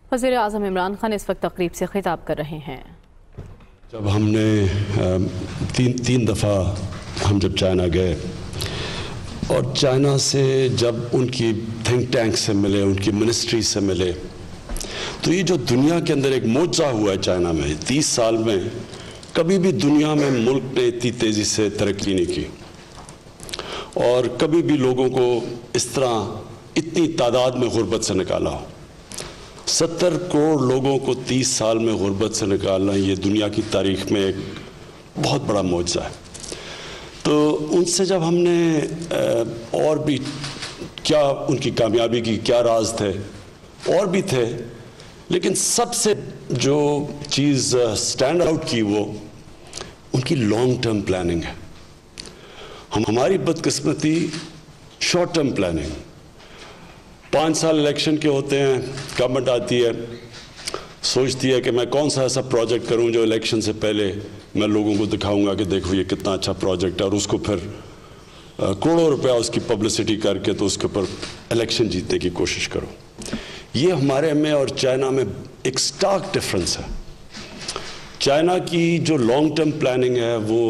وزیر اعظم عمران خان اس وقت تقریب سے خطاب کر رہے ہیں۔ جب ہم نے تین دفعہ ہم جب چائنا گئے اور چائنا سے جب ان کی تھنک ٹینک سے ملے، ان کی منسٹری سے ملے، تو یہ جو دنیا کے اندر ایک معجزہ ہوا ہے چائنا میں 30 سال میں، کبھی بھی دنیا میں ملک نے اتنی تیزی سے ترقی نہیں کی اور کبھی بھی لوگوں کو اس طرح اتنی تعداد میں غربت سے نکالا ہو۔ 70 کروڑ لوگوں کو 30 سال میں غربت سے نکالنا یہ دنیا کی تاریخ میں ایک بہت بڑا معجزہ ہے۔ تو ان سے جب ہم نے اور بھی کیا ان کی کامیابی کی کیا راز تھے، اور بھی تھے، لیکن سب سے جو چیز سٹینڈ آؤٹ کی وہ ان کی لانگ ٹرم پلاننگ ہے۔ ہماری بدقسمتی شارٹ ٹرم پلاننگ، 5 سال الیکشن کے ہوتے ہیں، گورنمنٹ آتی ہے، سوچتی ہے کہ میں کون سا ایسا پروجیکٹ کروں جو الیکشن سے پہلے میں لوگوں کو دکھاؤں گا کہ دیکھو یہ کتنا اچھا پروجیکٹ ہے، اور اس کو پھر کروڑوں روپیہ اس کی پبلسٹی کر کے تو اس کے اوپر الیکشن جیتنے کی کوشش کرو۔ یہ ہمارے میں اور چائنا میں ایک سٹارک ڈفرنس ہے۔ چائنا کی جو لانگ ٹرم پلاننگ ہے وہ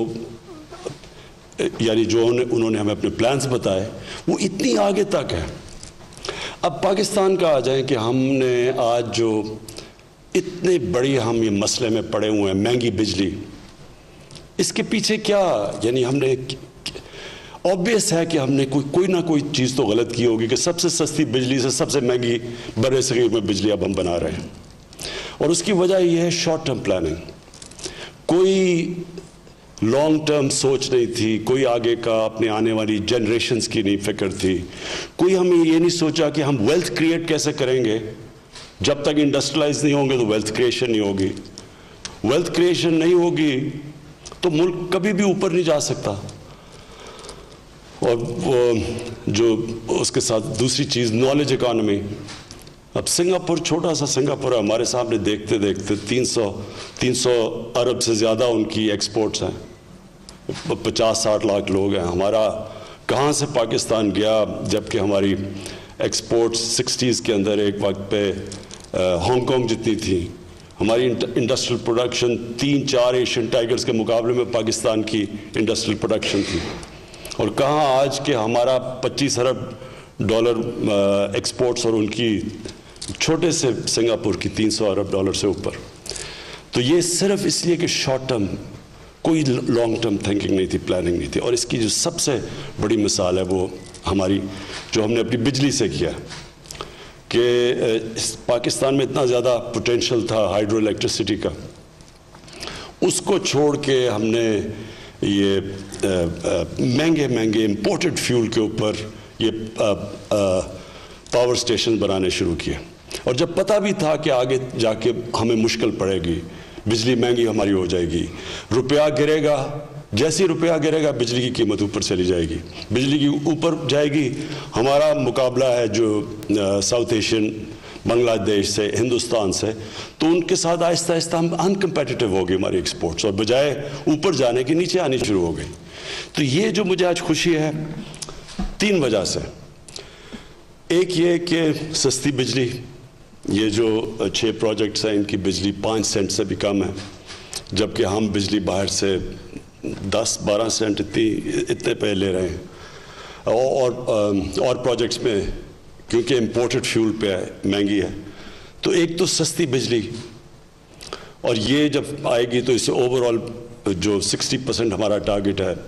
یعنی جو انہوں نے ہمیں اپنے پلانز بتائے وہ اتنی آگے تک ہے۔ اب پاکستان کا آ جائیں کہ ہم نے آج جو اتنے بڑی ہم یہ مسئلے میں پڑے ہوئے ہیں، مہنگی بجلی، اس کے پیچھے کیا یعنی ہم نے obvious ہے کہ ہم نے کوئی نہ کوئی چیز تو غلط کی ہوگی کہ سب سے سستی بجلی سے سب سے مہنگی برِ صغیر میں بجلی اب ہم بنا رہے ہیں، اور اس کی وجہ یہ ہے شارٹ ٹرم پلاننگ۔ کوئی لانگ ٹرم سوچ نہیں تھی، کوئی آگے کا اپنے آنے والی جنریشنز کی نہیں فکر تھی، کوئی ہمیں یہ نہیں سوچا کہ ہم ویلتھ کریٹ کیسے کریں گے۔ جب تک انڈسٹریلائز نہیں ہوں گے تو ویلتھ کریشن نہیں ہوگی، ویلتھ کریشن نہیں ہوگی تو ملک کبھی بھی اوپر نہیں جا سکتا۔ اور وہ جو اس کے ساتھ دوسری چیز نالج اکانومی۔ اب سنگاپور چھوٹا سا سنگاپور ہے، ہمارے سامنے دیکھتے دیکھتے 300 ارب سے زیادہ ان کی ایکسپورٹس ہیں، 50-60 لاکھ لوگ ہیں۔ ہمارا کہاں سے پاکستان گیا، جبکہ ہماری ایکسپورٹس 60s کے اندر ایک وقت پہ ہانگ کانگ جتنی تھی۔ ہماری انڈسٹریل پروڈکشن 3-4 ایشین ٹائیگرز کے مقابلے میں پاکستان کی انڈسٹریل پروڈکشن تھی، اور کہاں آج کہ ہمارا 25 ارب ڈالر ایکسپورٹس اور ان کی چھوٹے سے سنگاپور کی 300 ارب ڈالر سے اوپر۔ تو یہ صرف اس لیے کہ شارٹ ٹرم کوئی لانگ ٹرم تھنکنگ نہیں تھی، پلاننگ نہیں تھی۔ اور اس کی جو سب سے بڑی مثال ہے وہ ہماری جو ہم نے اپنی بجلی سے کیا کہ پاکستان میں اتنا زیادہ پوٹینشل تھا ہائیڈرو الیکٹریسٹی کا، اس کو چھوڑ کے ہم نے یہ مہنگے امپورٹڈ فیول کے اوپر یہ پاور سٹیشن بنانے شروع کیے، اور جب پتہ بھی تھا کہ آگے جا کے ہمیں مشکل پڑے گی، بجلی مہنگی ہماری ہو جائے گی، روپیہ گرے گا، جیسے روپیہ گرے گا بجلی کی قیمت اوپر چلی جائے گی، بجلی کی اوپر جائے گی۔ ہمارا مقابلہ ہے جو ساؤتھ ایشین، بنگلہ دیش سے، ہندوستان سے، تو ان کے ساتھ آہستہ آہستہ ہم انکمپیٹیٹیو ہو گئی ہماری ایکسپورٹس، اور بجائے اوپر جانے کے نیچے آنی شروع ہو گئی۔ تو یہ جو مجھے آج خوشی ہے 3 وجہ سے۔ ایک یہ کہ سستی بجلی، یہ جو 6 پروجیکٹس ہیں ان کی بجلی 5 سینٹ سے بھی کم ہے، جبکہ ہم بجلی باہر سے 10-12 سینٹ اتنے پہ لے رہے ہیں، اور پروجیکٹس میں کیونکہ امپورٹڈ فیول پہ مہنگی ہے۔ تو ایک تو سستی بجلی، اور یہ جب آئے گی تو اس سے اوور آل جو 60% ہمارا ٹارگٹ ہے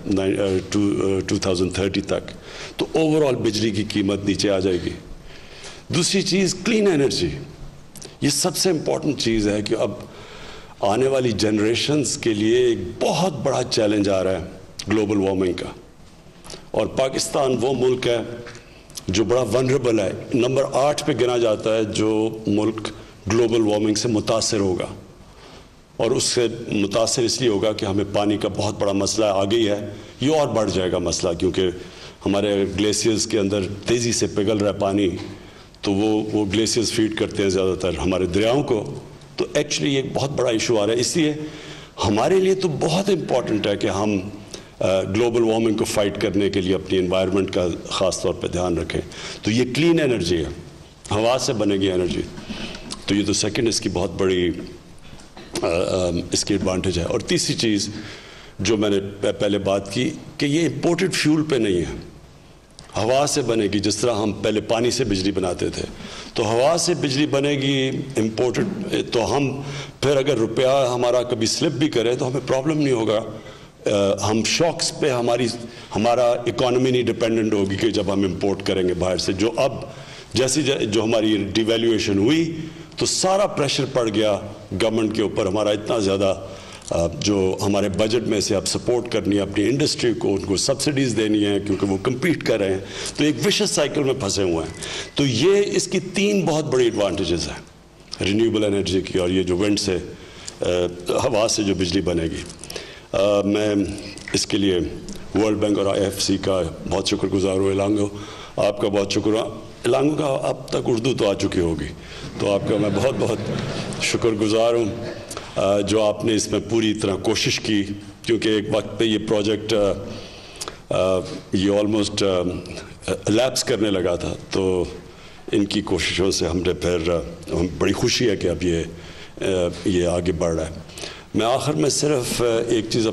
2030 تک، تو اوور آل بجلی کی قیمت نیچے آ جائے گی۔ دوسری چیز کلین انرجی، یہ سب سے امپورٹنٹ چیز ہے کہ اب آنے والی جنریشنز کے لیے ایک بہت بڑا چیلنج آ رہا ہے گلوبل وارمنگ کا، اور پاکستان وہ ملک ہے جو بڑا ونربل ہے، نمبر 8 پہ گنا جاتا ہے جو ملک گلوبل وارمنگ سے متاثر ہوگا، اور اس سے متاثر اس لیے ہوگا کہ ہمیں پانی کا بہت بڑا مسئلہ آ گئی ہے، یہ اور بڑھ جائے گا مسئلہ، کیونکہ ہمارے گلیشیئرز کے اندر تیزی سے پگھل رہا ہے پانی، تو وہ گلیشیئرز فیڈ کرتے ہیں زیادہ تر ہمارے دریاؤں کو، تو ایکچولی ایک بہت بڑا ایشو آ رہا ہے۔ اس لیے ہمارے لیے تو بہت امپورٹنٹ ہے کہ ہم گلوبل وارمنگ کو فائٹ کرنے کے لیے اپنی انوائرمنٹ کا خاص طور پہ دھیان رکھیں۔ تو یہ کلین انرجی ہے، ہوا سے بنے گی انرجی۔ تو یہ تو سیکنڈ اس کی بہت بڑی اس کی ایڈوانٹیج ہے. اور تیسری چیز جو میں نے پہلے بات کی کہ یہ امپورٹڈ فیول پہ نہیں ہے, ہوا سے بنے گی. جس طرح ہم پہلے پانی سے بجلی بناتے تھے تو ہوا سے بجلی بنے گی امپورٹڈ, تو ہم پھر اگر روپیہ ہمارا کبھی سلپ بھی کرے تو ہمیں پرابلم نہیں ہوگا. ہم شاکس پہ ہمارا اکانومی نہیں ڈپینڈنٹ ہوگی کہ جب ہم امپورٹ کریں گے باہر سے. جو اب جیسی جو ہماری ڈی ویلیویشن ہوئی تو سارا پریشر پڑ گیا گورنمنٹ کے اوپر. ہمارا اتنا زیادہ جو ہمارے بجٹ میں سے اب سپورٹ کرنی ہے اپنی انڈسٹری کو, ان کو سبسڈیز دینی ہے کیونکہ وہ کمپیٹ کر رہے ہیں, تو ایک وشس سائیکل میں پھنسے ہوئے ہیں. تو یہ اس کی 3 بہت بڑی ایڈوانٹیجز ہیں رینیویبل انرجی کی, اور یہ جو ونڈ سے ہوا سے جو بجلی بنے گی. میں اس کے لیے ورلڈ بینک اور IFC کا بہت شکر گزار ہوں. الانگو آپ کا بہت شکر. الانگو کا اب تک اردو تو آ چکی ہوگی, تو آپ کا میں بہت بہت شکر گزار ہوں جو آپ نے اس میں پوری طرح کوشش کی, کیونکہ ایک وقت پہ یہ پروجیکٹ یہ آلموسٹ لیپس کرنے لگا تھا. تو ان کی کوششوں سے ہم نے پھر بڑی خوشی ہے کہ اب یہ آگے بڑھ رہا ہے. میں آخر میں صرف ایک چیز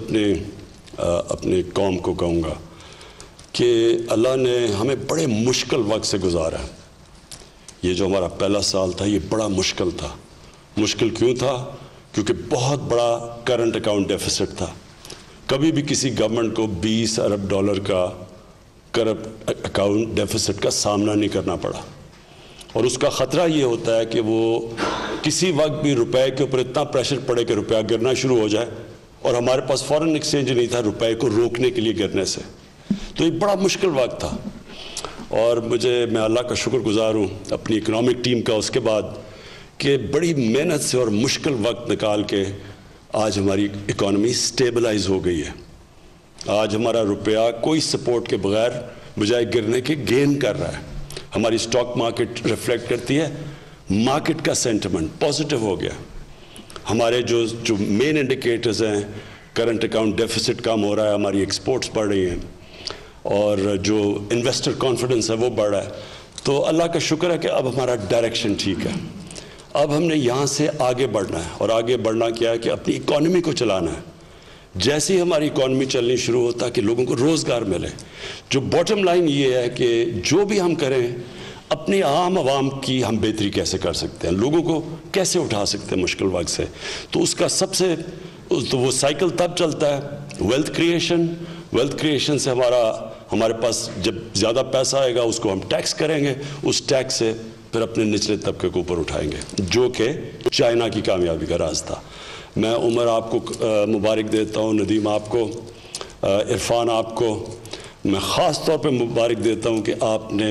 اپنے قوم کو کہوں گا کہ اللہ نے ہمیں بڑے مشکل وقت سے گزارا. یہ جو ہمارا پہلا سال تھا یہ بڑا مشکل تھا. مشکل کیوں تھا؟ کیونکہ بہت بڑا کرنٹ اکاؤنٹ ڈیفیسٹ تھا. کبھی بھی کسی گورنمنٹ کو $20 ارب کا کرنٹ اکاؤنٹ ڈیفیسٹ کا سامنا نہیں کرنا پڑا, اور اس کا خطرہ یہ ہوتا ہے کہ وہ کسی وقت بھی روپے کے اوپر اتنا پریشر پڑے کہ روپیہ گرنا شروع ہو جائے, اور ہمارے پاس فارن ایکسچینج نہیں تھا روپے کو روکنے کے لیے گرنے سے. تو یہ بڑا مشکل وقت تھا, اور میں اللہ کا شکر گزار ہوں اپنی اکنامک ٹیم کا اس کے بعد کہ بڑی محنت سے اور مشکل وقت نکال کے آج ہماری اکانومی سٹیبلائز ہو گئی ہے. آج ہمارا روپیہ کوئی سپورٹ کے بغیر بجائے گرنے کے گین کر رہا ہے. ہماری سٹاک مارکیٹ ریفلیکٹ کرتی ہے مارکیٹ کا سینٹیمنٹ پازیٹیو ہو گیا. ہمارے جو مین انڈیکیٹرز ہیں, کرنٹ اکاؤنٹ ڈیفیسٹ کم ہو رہا ہے, ہماری ایکسپورٹس بڑھ رہی ہیں, اور جو انویسٹر کانفیڈنس ہے وہ بڑھ رہا ہے. تو اللہ کا شکر ہے کہ اب ہمارا ڈائریکشن ٹھیک ہے. اب ہم نے یہاں سے آگے بڑھنا ہے, اور آگے بڑھنا کیا ہے کہ اپنی اکانومی کو چلانا ہے. جیسے ہی ہماری اکانومی چلنی شروع ہوتا ہے کہ لوگوں کو روزگار ملے. جو باٹم لائن یہ ہے کہ جو بھی ہم کریں اپنی عام عوام کی ہم بہتری کیسے کر سکتے ہیں, لوگوں کو کیسے اٹھا سکتے ہیں مشکل وقت سے. تو اس کا تو وہ سائیکل تب چلتا ہے ویلتھ کریشن سے. ہمارے پاس جب زیادہ پیسہ آئے گا اس کو ہم ٹیکس کریں گے, اس ٹیکس سے پھر اپنے نچلے طبقے کو اوپر اٹھائیں گے, جو کہ چائنا کی کامیابی کا راز تھا. میں عمر آپ کو مبارک دیتا ہوں, ندیم آپ کو, عرفان آپ کو. میں خاص طور پہ مبارک دیتا ہوں کہ آپ نے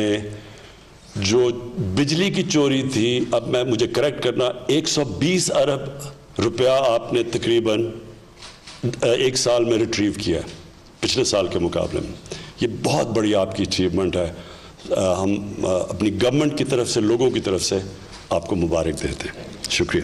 جو بجلی کی چوری تھی, اب مجھے کریکٹ کرنا, 120 ارب روپیہ آپ نے تقریباً 1 سال میں ریٹریو کیا ہے پچھلے سال کے مقابلے میں. یہ بہت بڑی آپ کی اچیومنٹ ہے. ہم اپنی گورنمنٹ کی طرف سے, لوگوں کی طرف سے آپ کو مبارک دیتے ہیں. شکریہ.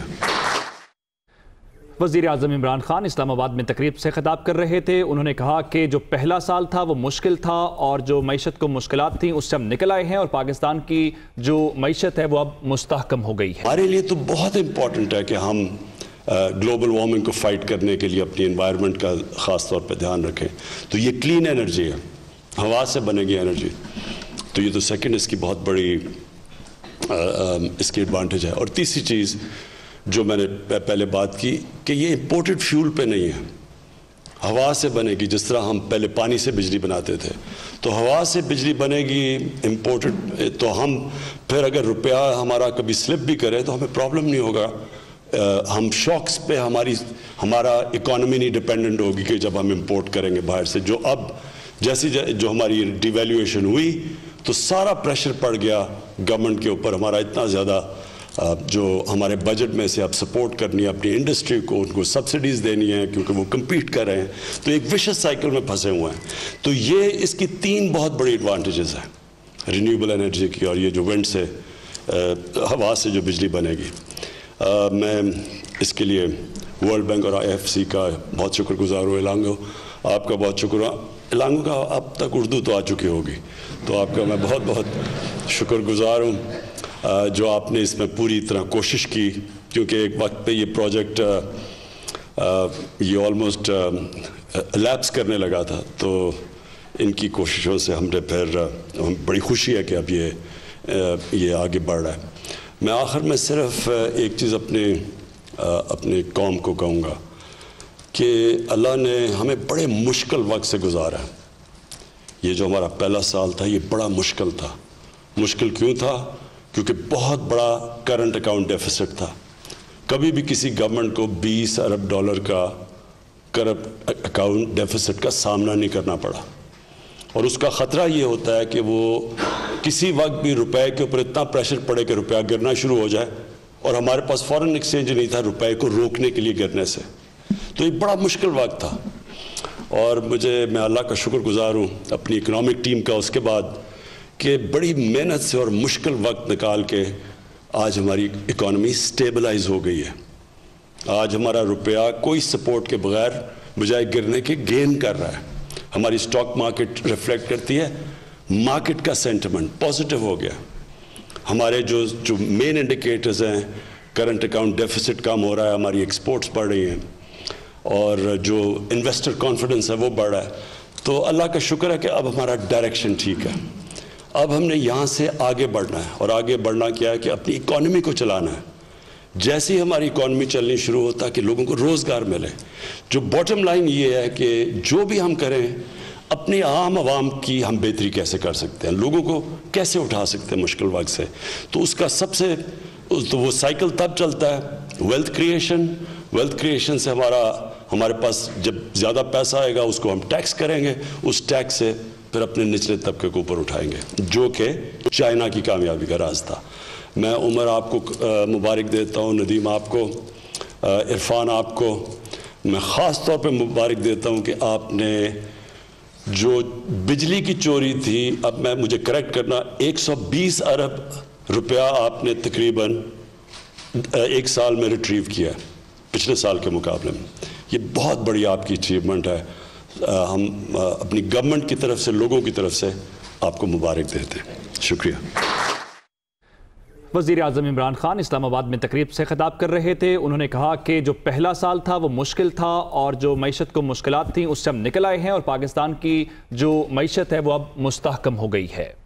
وزیر اعظم عمران خان اسلام آباد میں تقریب سے خطاب کر رہے تھے. انہوں نے کہا کہ جو پہلا سال تھا وہ مشکل تھا, اور جو معیشت کو مشکلات تھیں اس سے ہم نکل آئے ہیں, اور پاکستان کی جو معیشت ہے وہ اب مستحکم ہو گئی ہے. ہمارے لیے تو بہت امپورٹنٹ ہے کہ ہم گلوبل وارمنگ کو فائٹ کرنے کے لیے اپنی انوائرمنٹ کا خاص طور پہ دھیان رکھیں. تو یہ کلین انرجی ہے, ہوا سے بنے گی انرجی. تو یہ تو سیکنڈ اس کی بہت بڑی اس کی ایڈوانٹیج ہے. اور تیسری چیز جو میں نے پہلے بات کی کہ یہ امپورٹڈ فیول پہ نہیں ہے, ہوا سے بنے گی. جس طرح ہم پہلے پانی سے بجلی بناتے تھے تو ہوا سے بجلی بنے گی امپورٹڈ, تو ہم پھر اگر روپیہ ہمارا کبھی سلپ بھی کرے تو ہمیں پرابلم نہیں ہوگا. ہم شاکس پہ ہمارا اکانومی نہیں ڈپینڈنٹ ہوگی کہ جب ہم امپورٹ کریں گے باہر سے. جو اب جیسی جو ہماری ڈی ویلیویشن ہوئی تو سارا پریشر پڑ گیا گورنمنٹ کے اوپر. ہمارا اتنا زیادہ جو ہمارے بجٹ میں سے اب سپورٹ کرنی ہے اپنی انڈسٹری کو, ان کو سبسڈیز دینی ہے کیونکہ وہ کمپیٹ کر رہے ہیں. تو ایک وشس سائیکل میں پھنسے ہوئے ہیں. تو یہ اس کی 3 بہت بڑی ایڈوانٹیجز ہیں رینیویبل انرجی کی, اور یہ جو ونڈ سے ہوا سے جو بجلی بنے گی. میں اس کے لیے ورلڈ بینک اور IFC کا بہت شکر گزار ہوں. الانگو آپ کا بہت شکر. الانگو کا اب تک اردو تو آ چکی ہوگی, تو آپ کا میں بہت بہت شکر گزار ہوں जो आपने इसमें पूरी तरह कोशिश की, क्योंकि एक वक्त पे ये प्रोजेक्ट ये ऑलमोस्ट लैप्स करने लगा था, तो इनकी कोशिशों से हमने फिर बड़ी खुशी है कि अब ये आगे बढ़ रहा है। मैं आखिर में सिर्फ एक चीज़ अपने कौम को कहूँगा कि अल्लाह ने हमें बड़े मुश्किल वक्त से गुजारा है। ये जो हमारा पहला साल था ये बड़ा मुश्किल था। मुश्किल क्यों था? क्योंकि बहुत बड़ा करंट अकाउंट डेफिसिट था। कभी भी किसी गवर्नमेंट को 20 अरब डॉलर का करंट अकाउंट डेफिसिट का सामना नहीं करना पड़ा, और उसका ख़तरा ये होता है कि वो किसी वक्त भी रुपए के ऊपर इतना प्रेशर पड़े कि रुपया गिरना शुरू हो जाए, और हमारे पास फॉरेन एक्सचेंज नहीं था रुपए को रोकने के लिए गिरने से। तो ये बड़ा मुश्किल वक्त था, और मैं अल्लाह का शुक्रगुजार हूँ अपनी इकनॉमिक टीम का उसके बाद कि बड़ी मेहनत से और मुश्किल वक्त निकाल के आज हमारी इकॉनमी स्टेबलाइज हो गई है। आज हमारा रुपया कोई सपोर्ट के बगैर बजाय गिरने के गेन कर रहा है। हमारी स्टॉक मार्केट रिफ्लेक्ट करती है, मार्केट का सेंटिमेंट पॉजिटिव हो गया। हमारे जो मेन इंडिकेटर्स हैं, करंट अकाउंट डेफिसिट कम हो रहा है, हमारी एक्सपोर्ट्स बढ़ रही हैं, और जो इन्वेस्टर कॉन्फिडेंस है वो बढ़ रहा है। तो अल्लाह का शुक्र है कि अब हमारा डायरेक्शन ठीक है। अब हमने यहाँ से आगे बढ़ना है, और आगे बढ़ना क्या है कि अपनी इकॉनमी को चलाना है। जैसे ही हमारी इकॉनमी चलनी शुरू होता है कि लोगों को रोज़गार मिले। जो बॉटम लाइन ये है कि जो भी हम करें अपनी आम आवाम की हम बेहतरी कैसे कर सकते हैं, लोगों को कैसे उठा सकते हैं मुश्किल वक्त से। तो उसका तो वो साइकिल तब चलता है वेल्थ क्रिएशन से हमारे पास जब ज़्यादा पैसा आएगा उसको हम टैक्स करेंगे, उस टैक्स से फिर अपने निचले तबके को ऊपर उठाएंगे, जो कि चाइना की कामयाबी का राज था। मैं उमर आपको मुबारक देता हूँ, नदीम आपको, इरफान आपको मैं ख़ास तौर पे मुबारक देता हूँ कि आपने जो बिजली की चोरी थी, अब मुझे करेक्ट करना, 120 अरब रुपया आपने तकरीबन एक साल में रिट्रीव किया है पिछले साल के मुकाबले में। ये बहुत बड़ी आपकी अचीवमेंट है। हम अपनी गवर्नमेंट की तरफ से, लोगों की तरफ से आपको मुबारक देते हैं। शुक्रिया। वज़ीर आज़म इमरान खान इस्लामाबाद में तकरीब से खिताब कर रहे थे। उन्होंने कहा कि जो पहला साल था वो मुश्किल था, और जो मईशत को मुश्किलात थी उससे हम निकल आए हैं, और पाकिस्तान की जो मईशत है वो अब मुस्तहकम हो गई है।